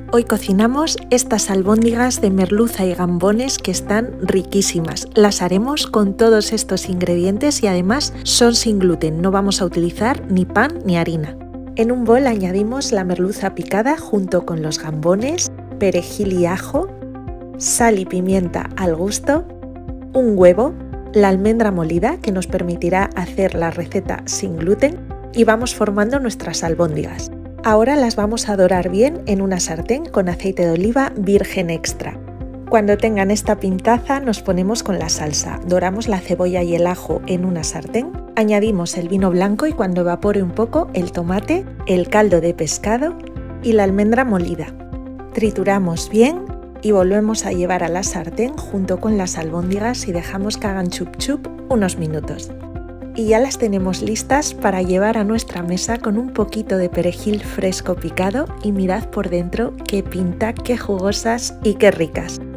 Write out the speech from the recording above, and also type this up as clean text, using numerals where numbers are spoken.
Hoy cocinamos estas albóndigas de merluza y gambones que están riquísimas. Las haremos con todos estos ingredientes y además son sin gluten, no vamos a utilizar ni pan ni harina. En un bol añadimos la merluza picada junto con los gambones, perejil y ajo, sal y pimienta al gusto, un huevo, la almendra molida que nos permitirá hacer la receta sin gluten y vamos formando nuestras albóndigas. Ahora las vamos a dorar bien en una sartén con aceite de oliva virgen extra. Cuando tengan esta pintaza nos ponemos con la salsa. Doramos la cebolla y el ajo en una sartén, añadimos el vino blanco y cuando evapore un poco el tomate, el caldo de pescado y la almendra molida. Trituramos bien y volvemos a llevar a la sartén junto con las albóndigas y dejamos que hagan chup chup unos minutos. Y ya las tenemos listas para llevar a nuestra mesa con un poquito de perejil fresco picado y mirad por dentro qué pinta, qué jugosas y qué ricas.